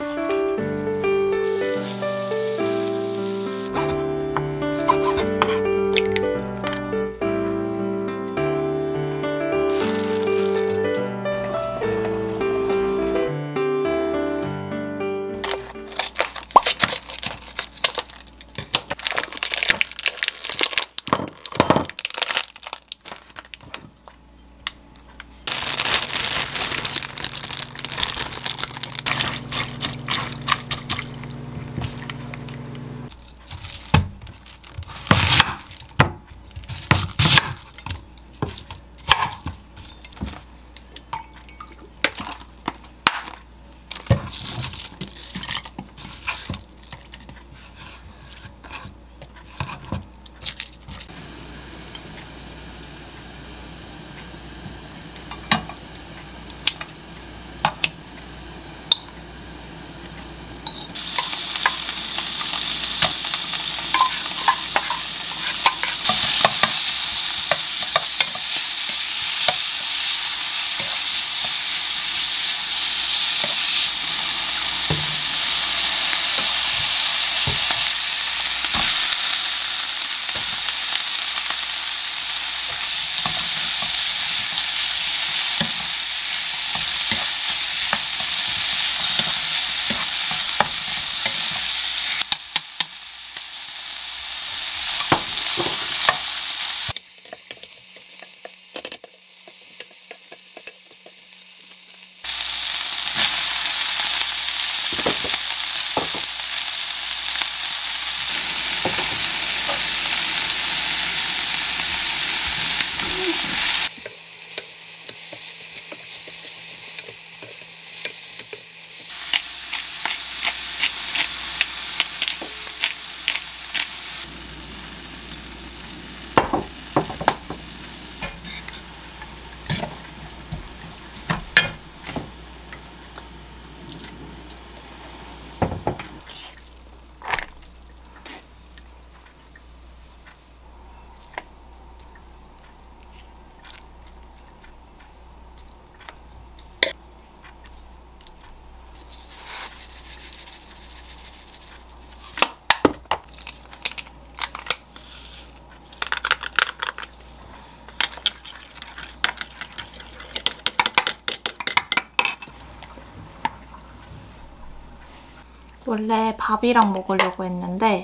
원래 밥이랑 먹으려고 했는데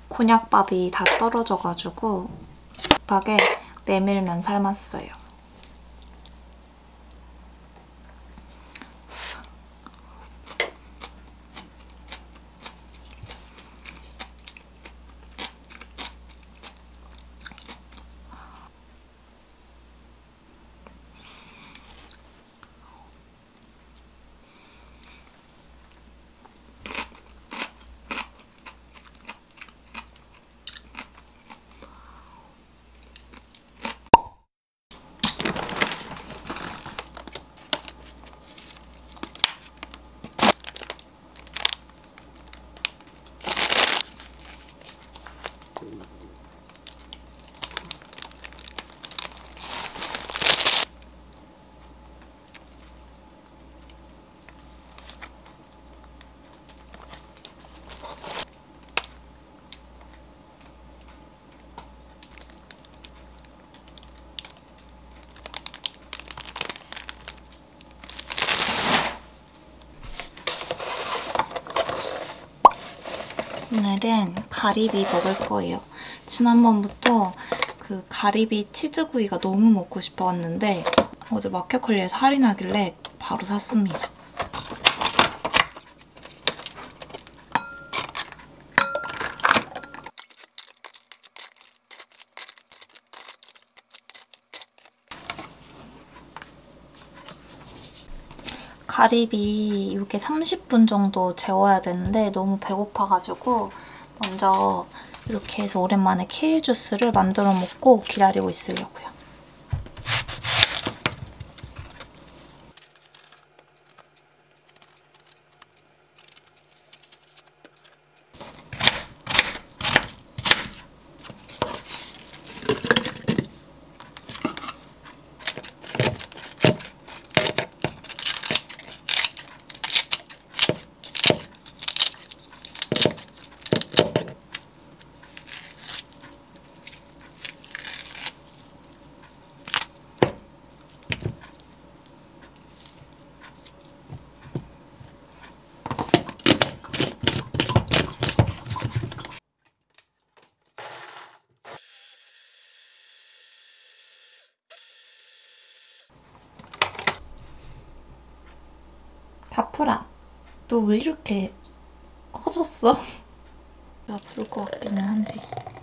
곤약밥이 다 떨어져가지고 급하게 메밀면 삶았어요. 오늘은 가리비 먹을 거예요. 지난번부터 그 가리비 치즈구이가 너무 먹고 싶어왔는데 어제 마켓컬리에서 할인하길래 바로 샀습니다. 가리비 이렇게 30분 정도 재워야 되는데 너무 배고파가지고 먼저 이렇게 해서 오랜만에 케일 주스를 만들어 먹고 기다리고 있으려고요. 바프라, 너 왜 이렇게 커졌어? 야, 부를 것 같기는 한데.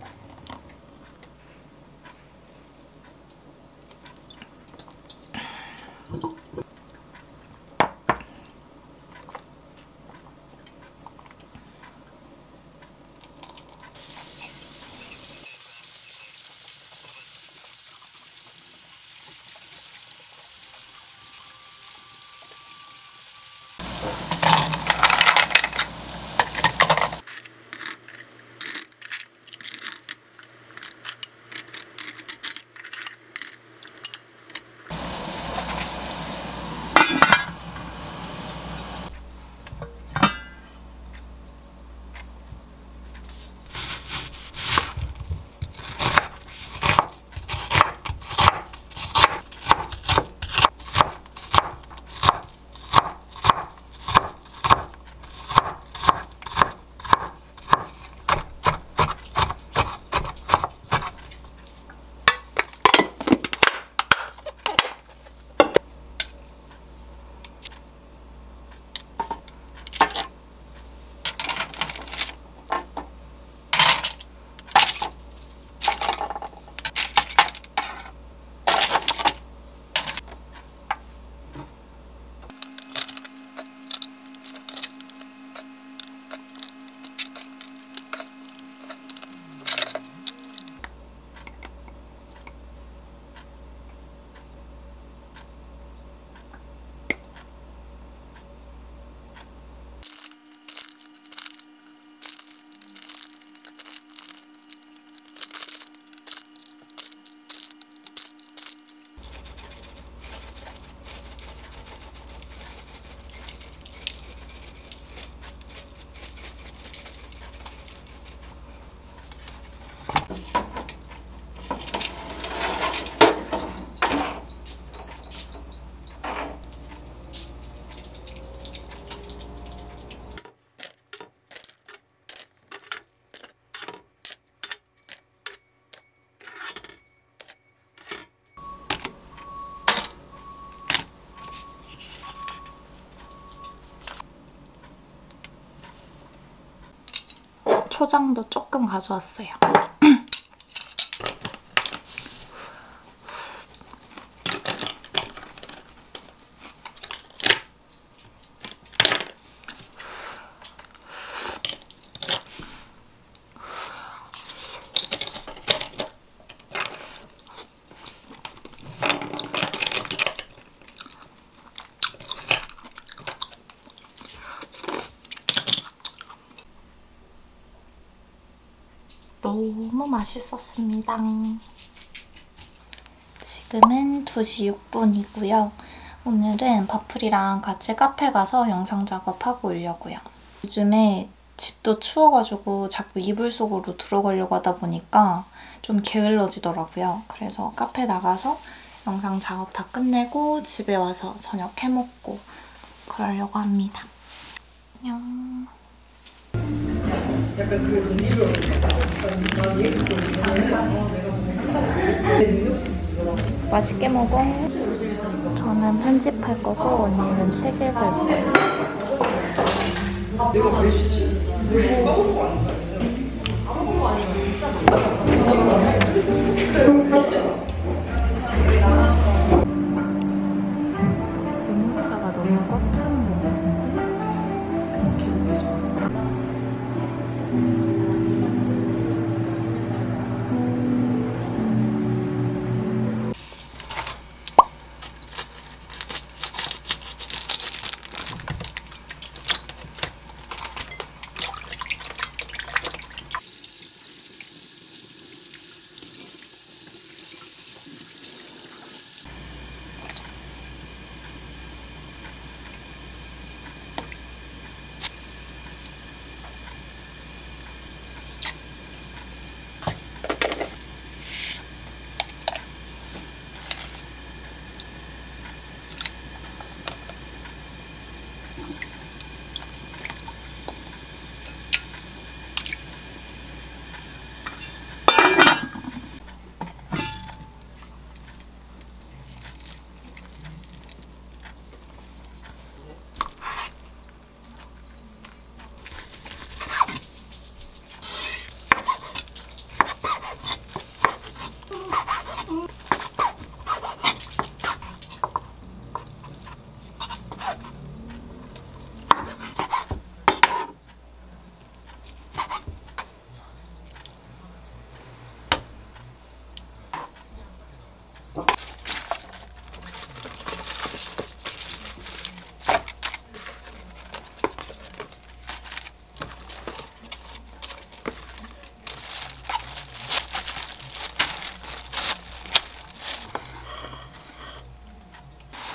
초장도 조금 가져왔어요. 너무 맛있었습니다. 지금은 2시 6분이고요. 오늘은 바풀이랑 같이 카페 가서 영상 작업하고 오려고요. 요즘에 집도 추워가지고 자꾸 이불 속으로 들어가려고 하다 보니까 좀 게을러지더라고요. 그래서 카페 나가서 영상 작업 다 끝내고 집에 와서 저녁 해먹고 그러려고 합니다. 안녕. 약간 그 리뷰로 맛있게 먹어. 저는 편집할 거고 언니는 책 읽을 거예요. 내가 몇 시지? 까먹은 거 아닌가? 까먹은 거 아니면 진짜 문자가 너무 꽉 차는 거 같은데? 이렇게 보이죠?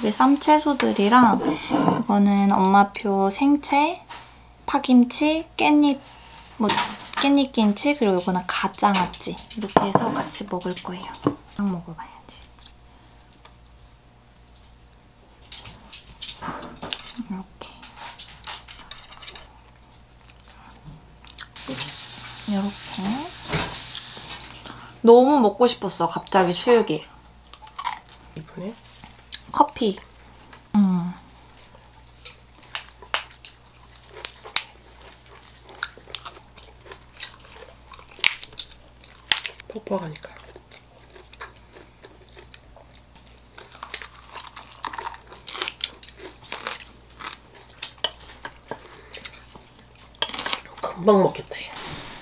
이게 쌈채소들이랑 이거는 엄마표 생채, 파김치, 깻잎, 깻잎김치, 그리고 이거는 가장아찌 이렇게 해서 같이 먹을 거예요. 딱 먹어봐야지. 이렇게. 너무 먹고 싶었어, 갑자기 수육이. 이쁘네. 커피. 퍽퍽하니까. 금방 먹겠다, 얘.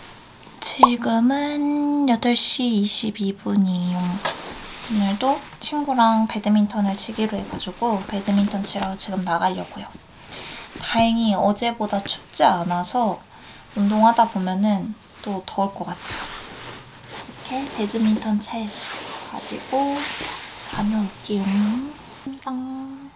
지금은 8시 22분이에요. 오늘도 친구랑 배드민턴을 치기로 해가지고 배드민턴 치러 지금 나가려고요. 다행히 어제보다 춥지 않아서 운동하다 보면은 또 더울 것 같아요. 이렇게 배드민턴 채 가지고 다녀올게요. 짠.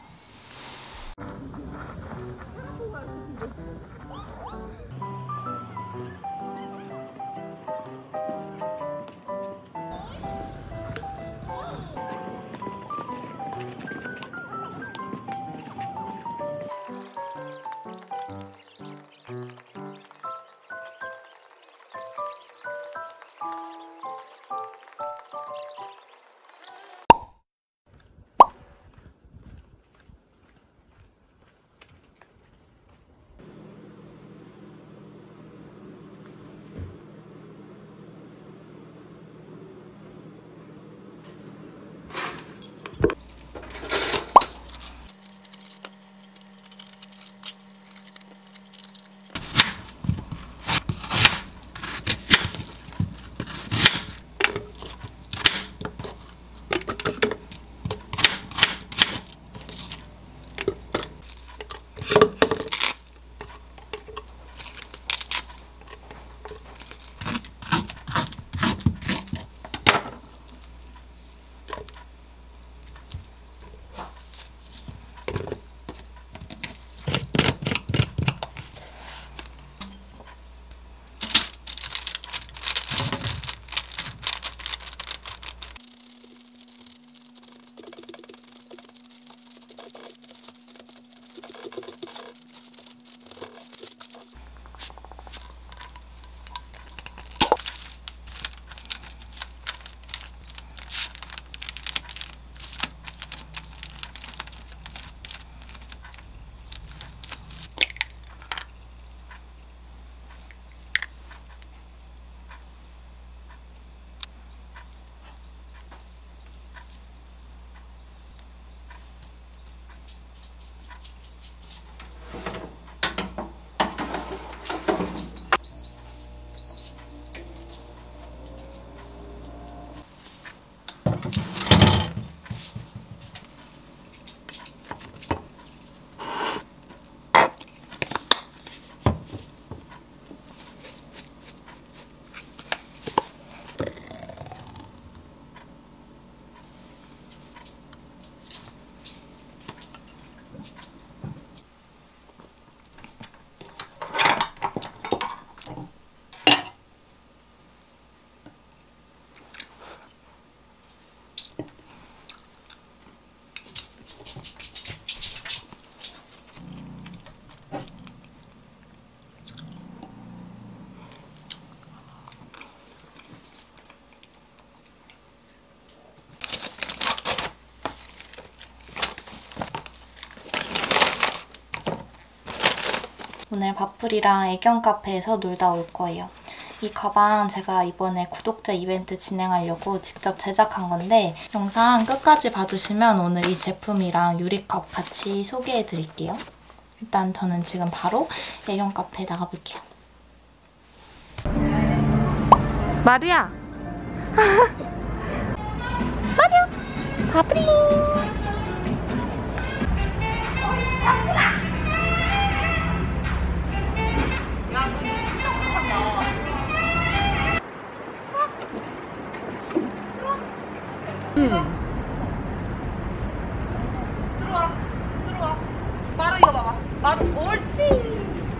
오늘 바풀이랑 애견 카페에서 놀다 올 거예요. 이 가방 제가 이번에 구독자 이벤트 진행하려고 직접 제작한 건데 영상 끝까지 봐주시면 오늘 이 제품이랑 유리컵 같이 소개해드릴게요. 일단 저는 지금 바로 애견 카페에 나가볼게요. 마루야! 마루! 바풀이! 옳지.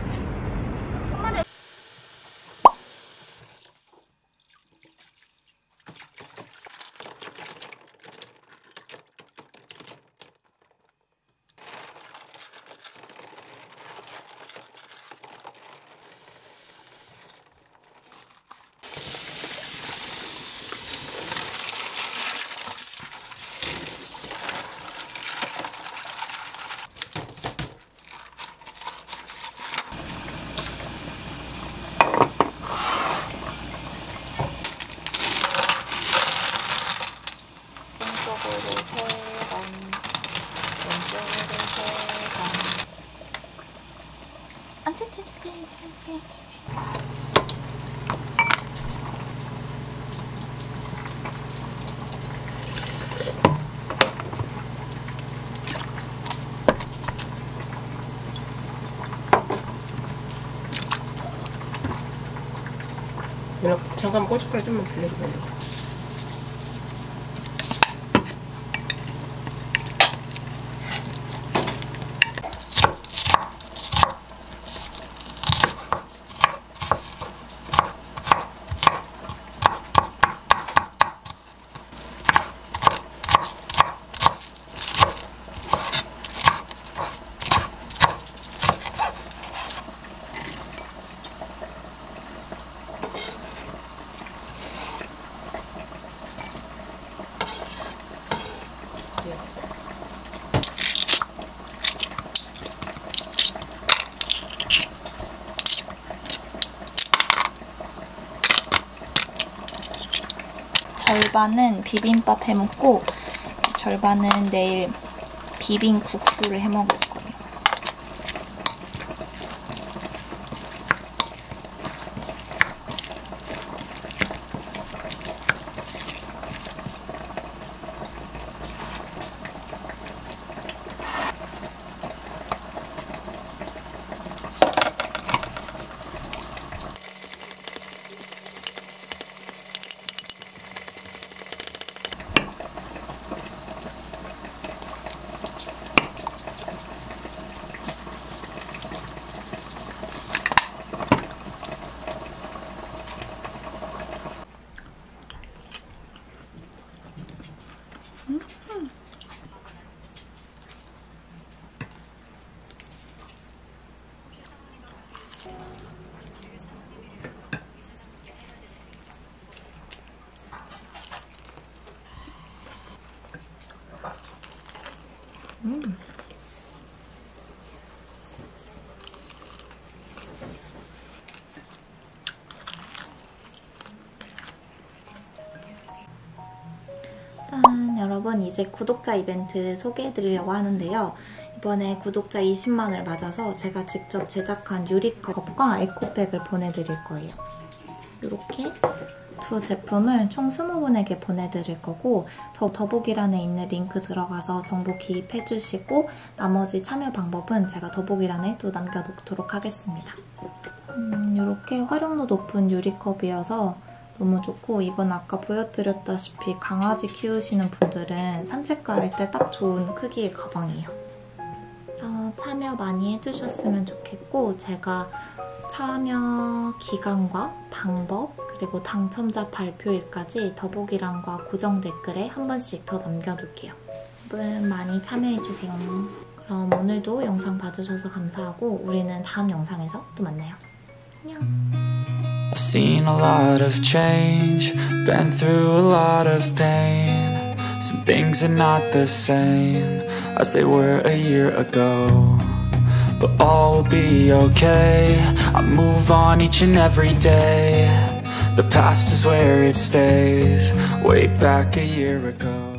왼쪽으로 3번, 왼쪽으로 3번. 누나 잠깐만 고춧가루 좀만 빌려주면 돼. 절반은 비빔밥 해먹고 절반은 내일 비빔국수를 해먹을 거예요. 일단 여러분 이제 구독자 이벤트 소개해드리려고 하는데요. 이번에 구독자 20만을 맞아서 제가 직접 제작한 유리컵과 에코백을 보내드릴 거예요. 이렇게 두 제품을 총 20분에게 보내드릴 거고 더보기란에 있는 링크 들어가서 정보 기입해주시고 나머지 참여 방법은 제가 더보기란에 또 남겨놓도록 하겠습니다. 이렇게 활용도 높은 유리컵이어서 너무 좋고 이건 아까 보여드렸다시피 강아지 키우시는 분들은 산책할 때 딱 좋은 크기의 가방이에요. 그래서 참여 많이 해주셨으면 좋겠고 제가 참여 기간과 방법 그리고 당첨자 발표일까지 더보기란과 고정 댓글에 한 번씩 더 남겨놓을게요. 여러분 많이 참여해주세요. 그럼 오늘도 영상 봐주셔서 감사하고 우리는 다음 영상에서 또 만나요. 안녕. I've seen a lot of change, been through a lot of pain. Some things are not the same as they were a year ago, but all will be okay. I move on each and every day. The past is where it stays, way back a year ago.